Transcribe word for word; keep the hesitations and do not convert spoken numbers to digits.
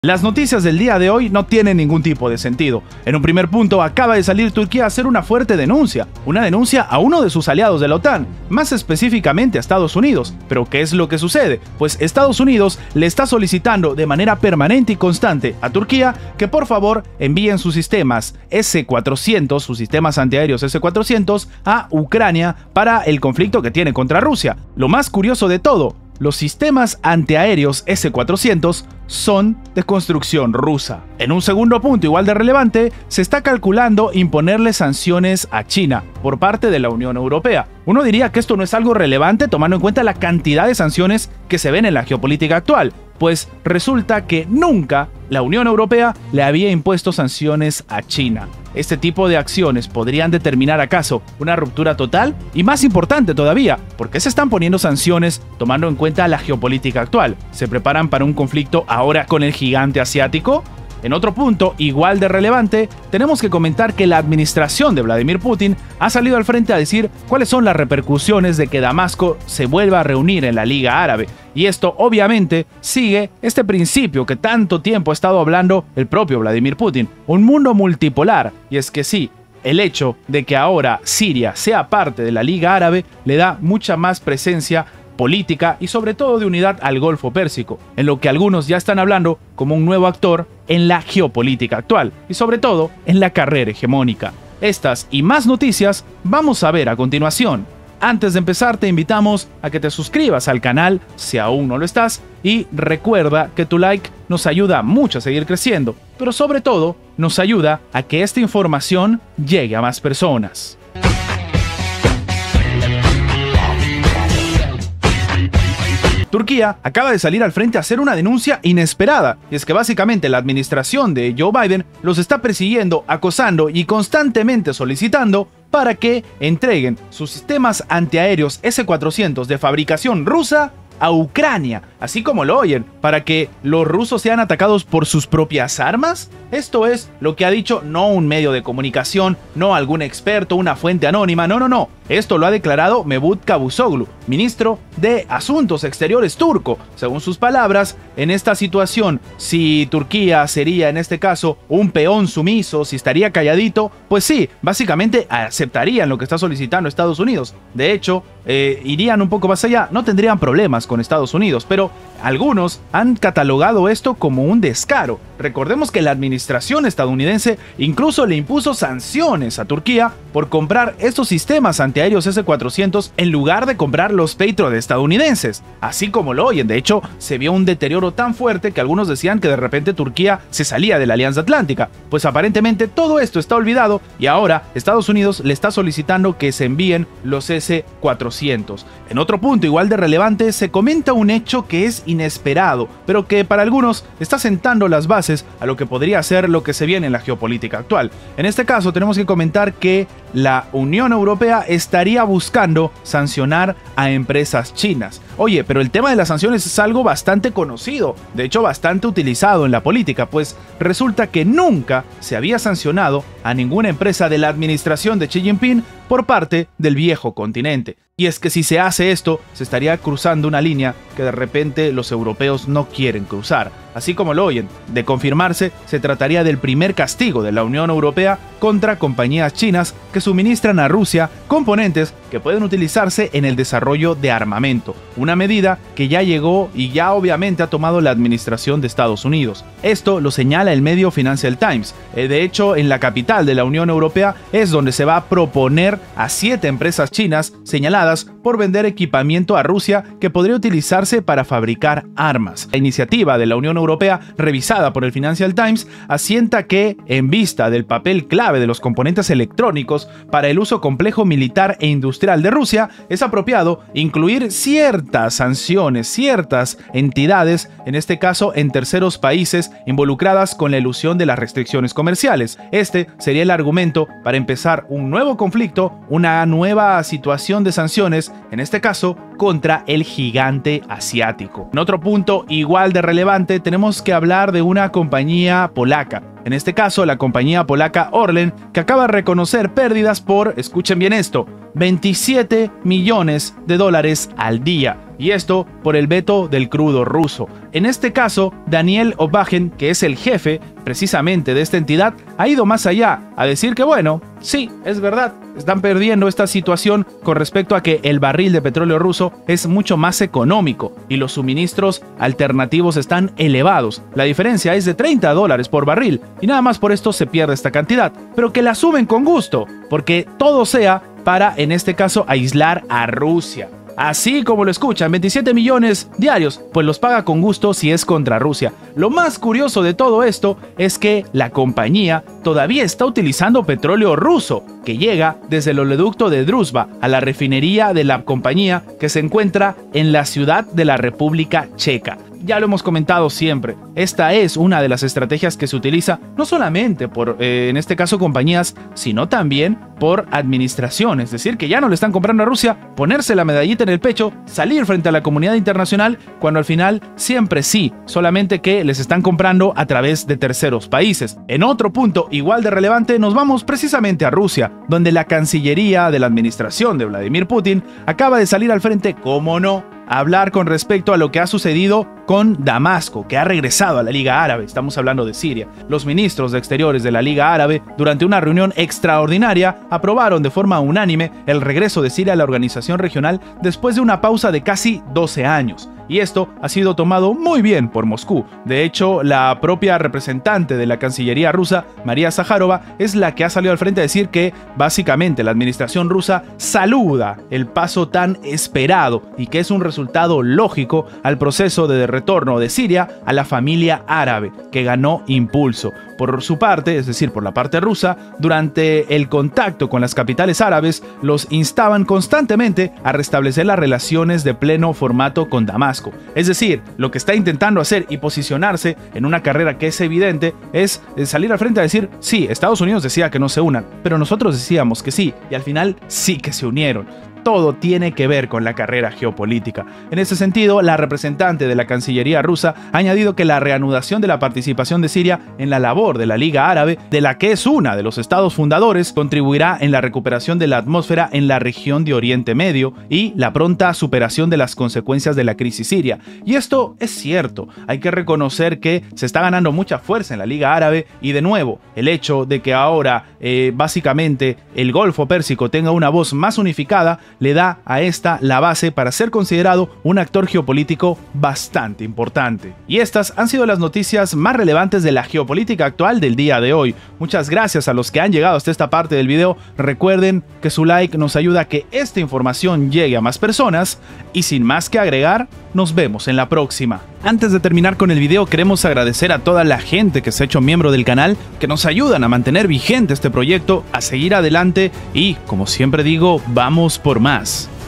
Las noticias del día de hoy no tienen ningún tipo de sentido. En un primer punto, acaba de salir Turquía a hacer una fuerte denuncia, una denuncia a uno de sus aliados de la OTAN, más específicamente a Estados Unidos. ¿Pero qué es lo que sucede? Pues Estados Unidos le está solicitando de manera permanente y constante a Turquía que por favor envíen sus sistemas ese cuatrocientos, sus sistemas antiaéreos ese cuatrocientos, a Ucrania para el conflicto que tiene contra Rusia. Lo más curioso de todo, los sistemas antiaéreos ese cuatrocientos son de construcción rusa. En un segundo punto igual de relevante, se está calculando imponerle sanciones a China por parte de la Unión Europea. Uno diría que esto no es algo relevante tomando en cuenta la cantidad de sanciones que se ven en la geopolítica actual, pues resulta que nunca la Unión Europea le había impuesto sanciones a China. ¿Este tipo de acciones podrían determinar acaso una ruptura total? Y más importante todavía, ¿por qué se están poniendo sanciones tomando en cuenta la geopolítica actual? ¿Se preparan para un conflicto ahora con el gigante asiático? En otro punto, igual de relevante, tenemos que comentar que la administración de Vladimir Putin ha salido al frente a decir cuáles son las repercusiones de que Damasco se vuelva a reunir en la Liga Árabe. Y esto obviamente sigue este principio que tanto tiempo ha estado hablando el propio Vladimir Putin, un mundo multipolar. Y es que sí, el hecho de que ahora Siria sea parte de la Liga Árabe le da mucha más presencia política y sobre todo de unidad al Golfo Pérsico, en lo que algunos ya están hablando como un nuevo actor en la geopolítica actual y sobre todo en la carrera hegemónica. Estas y más noticias vamos a ver a continuación. Antes de empezar te invitamos a que te suscribas al canal si aún no lo estás y recuerda que tu like nos ayuda mucho a seguir creciendo, pero sobre todo nos ayuda a que esta información llegue a más personas. Turquía acaba de salir al frente a hacer una denuncia inesperada, y es que básicamente la administración de Joe Biden los está persiguiendo, acosando y constantemente solicitando para que entreguen sus sistemas antiaéreos ese cuatrocientos de fabricación rusa a Ucrania, así como lo oyen, para que los rusos sean atacados por sus propias armas. Esto es lo que ha dicho no un medio de comunicación, no algún experto, una fuente anónima, no, no, no. Esto lo ha declarado Mevlut Cavusoglu, ministro de Asuntos Exteriores turco. Según sus palabras, en esta situación, si Turquía sería en este caso un peón sumiso, si estaría calladito, pues sí, básicamente aceptarían lo que está solicitando Estados Unidos. De hecho, eh, irían un poco más allá, no tendrían problemas con Estados Unidos, pero algunos han catalogado esto como un descaro. Recordemos que la administración estadounidense incluso le impuso sanciones a Turquía por comprar estos sistemas antiaéreos ese cuatrocientos en lugar de comprar los Patriot estadounidenses, así como lo oyen. De hecho, se vio un deterioro tan fuerte que algunos decían que de repente Turquía se salía de la Alianza Atlántica. Pues aparentemente todo esto está olvidado y ahora Estados Unidos le está solicitando que se envíen los ese cuatrocientos. En otro punto igual de relevante, se comenta un hecho que es inesperado, pero que para algunos está sentando las bases a lo que podría ser lo que se viene en la geopolítica actual. En este caso tenemos que comentar que la Unión Europea estaría buscando sancionar a empresas chinas. Oye, pero el tema de las sanciones es algo bastante conocido, de hecho bastante utilizado en la política, pues resulta que nunca se había sancionado a ninguna empresa de la administración de Xi Jinping por parte del viejo continente. Y es que si se hace esto, se estaría cruzando una línea que de repente los europeos no quieren cruzar. Así como lo oyen, de confirmarse, se trataría del primer castigo de la Unión Europea contra compañías chinas que suministran a Rusia componentes que pueden utilizarse en el desarrollo de armamento, una medida que ya llegó y ya obviamente ha tomado la administración de Estados Unidos. Esto lo señala el medio Financial Times. De hecho, en la capital de la Unión Europea es donde se va a proponer a siete empresas chinas señaladas por vender equipamiento a Rusia que podría utilizarse para fabricar armas. La iniciativa de la Unión Europea, revisada por el Financial Times, asienta que, en vista del papel clave de los componentes electrónicos para el uso complejo militar e industrial de Rusia, es apropiado incluir ciertas sanciones, ciertas entidades, en este caso en terceros países involucradas con la elusión de las restricciones comerciales. Este sería el argumento para empezar un nuevo conflicto, una nueva situación de sanciones, en este caso contra el gigante asiático. En otro punto igual de relevante, tenemos que hablar de una compañía polaca. En este caso, la compañía polaca Orlen, que acaba de reconocer pérdidas por, escuchen bien esto, veintisiete millones de dólares al día. y esto por el veto del crudo ruso. En este caso, Daniel Obajen, que es el jefe precisamente de esta entidad, ha ido más allá a decir que bueno, sí, es verdad, están perdiendo esta situación con respecto a que el barril de petróleo ruso es mucho más económico y los suministros alternativos están elevados. La diferencia es de treinta dólares por barril y nada más por esto se pierde esta cantidad, pero que la suben con gusto, porque todo sea para, en este caso, aislar a Rusia. Así como lo escuchan, veintisiete millones diarios, pues los paga con gusto si es contra Rusia. Lo más curioso de todo esto es que la compañía todavía está utilizando petróleo ruso, que llega desde el oleoducto de Druzhba a la refinería de la compañía que se encuentra en la ciudad de la República Checa. Ya lo hemos comentado siempre, esta es una de las estrategias que se utiliza no solamente por, eh, en este caso, compañías, sino también por administración, es decir, que ya no le están comprando a Rusia, ponerse la medallita en el pecho, salir frente a la comunidad internacional, cuando al final siempre sí, solamente que les están comprando a través de terceros países. En otro punto igual de relevante nos vamos precisamente a Rusia, donde la Cancillería de la administración de Vladimir Putin acaba de salir al frente, cómo no, a hablar con respecto a lo que ha sucedido con Damasco, que ha regresado a la Liga Árabe. Estamos hablando de Siria. Los ministros de Exteriores de la Liga Árabe, durante una reunión extraordinaria, aprobaron de forma unánime el regreso de Siria a la organización regional después de una pausa de casi doce años. Y esto ha sido tomado muy bien por Moscú. De hecho, la propia representante de la Cancillería rusa, María Zaharova, es la que ha salido al frente a decir que básicamente la administración rusa saluda el paso tan esperado y que es un resultado lógico al proceso de retorno de Siria a la familia árabe, que ganó impulso. Por su parte, es decir, por la parte rusa, durante el contacto con las capitales árabes, los instaban constantemente a restablecer las relaciones de pleno formato con Damasco. Es decir, lo que está intentando hacer y posicionarse en una carrera que es evidente es salir al frente a decir, sí, Estados Unidos decía que no se unan, pero nosotros decíamos que sí, y al final sí que se unieron. Todo tiene que ver con la carrera geopolítica. En ese sentido, la representante de la Cancillería rusa ha añadido que la reanudación de la participación de Siria en la labor de la Liga Árabe, de la que es una de los estados fundadores, contribuirá en la recuperación de la atmósfera en la región de Oriente Medio y la pronta superación de las consecuencias de la crisis siria. Y esto es cierto, hay que reconocer que se está ganando mucha fuerza en la Liga Árabe y, de nuevo, el hecho de que ahora eh, básicamente el Golfo Pérsico tenga una voz más unificada le da a esta la base para ser considerado un actor geopolítico bastante importante. Y estas han sido las noticias más relevantes de la geopolítica actual del día de hoy. Muchas gracias a los que han llegado hasta esta parte del video. Recuerden que su like nos ayuda a que esta información llegue a más personas. Y sin más que agregar, nos vemos en la próxima. Antes de terminar con el video, queremos agradecer a toda la gente que se ha hecho miembro del canal, que nos ayudan a mantener vigente este proyecto, a seguir adelante y, como siempre digo, vamos por más.